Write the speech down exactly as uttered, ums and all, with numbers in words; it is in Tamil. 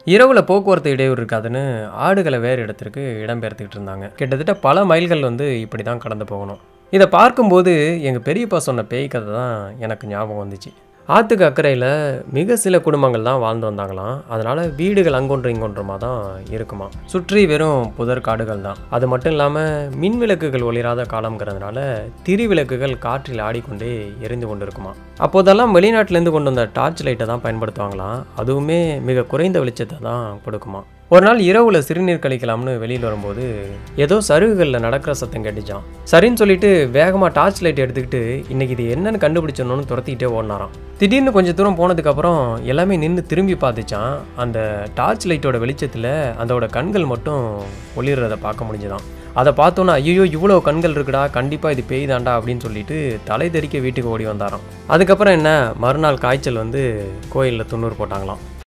இரவுல போக்குவரத்து இடையூறு இருக்காதுன்னு ஆடுகளை வேறு இடத்திற்கு இடம்பெயர்த்துக்கிட்டு இருந்தாங்க. கிட்டத்தட்ட பல மைல்கள் வந்து இப்படி தான் கடந்து போகணும். இதை பார்க்கும்போது எங்கள் பெரியப்பா சொன்ன பேய் கதை தான் எனக்கு ஞாபகம் வந்துச்சு. ஆற்றுக்கு அக்கறையில் மிக சில குடும்பங்கள் தான் வாழ்ந்து வந்தாங்களாம். அதனால் வீடுகள் அங்கொன்று இங்கொன்றுமா தான் இருக்குமா. சுற்றி வெறும் புதர் காடுகள் தான். அது மட்டும் இல்லாமல் மின் விளக்குகள் ஒளிராத காலம்ங்கிறதுனால திரி விளக்குகள் காற்றில் ஆடிக்கொண்டே எரிந்து கொண்டு இருக்குமா. அப்போதெல்லாம் வெளிநாட்டிலேருந்து கொண்டு வந்த டார்ச் லைட்டை தான் பயன்படுத்துவாங்களாம். அதுவுமே மிக குறைந்த வெளிச்சத்தை தான் கொடுக்குமா. ஒரு நாள் இரவுல சிறுநீர் கழிக்கலாம்னு வெளியில் வரும்போது ஏதோ சருகுகளில் நடக்கிற சத்தம் கேட்டுச்சான். சரின்னு சொல்லிட்டு வேகமாக டார்ச் லைட் எடுத்துக்கிட்டு இன்னைக்கு இது என்னன்னு கண்டுபிடிச்சணும்னு துரத்திக்கிட்டே ஓடினாராம். திடீர்னு கொஞ்சம் தூரம் போனதுக்கப்புறம் எல்லாமே நின்று திரும்பி பார்த்துச்சான். அந்த டார்ச் லைட்டோட வெளிச்சத்தில் அதோட கண்கள் மட்டும் ஒளிர்றதை பார்க்க முடிஞ்சுதான். அதை பார்த்தோன்னா ஐயோ இவ்வளோ கண்கள் இருக்குடா, கண்டிப்பாக இது பேய் தாண்டா அப்படின்னு சொல்லிட்டு தலை தெறிக்க வீட்டுக்கு ஓடி வந்தாராம். அதுக்கப்புறம் என்ன, மறுநாள் காய்ச்சல் வந்து கோயிலில் துண்ணூறு போட்டாங்களாம்.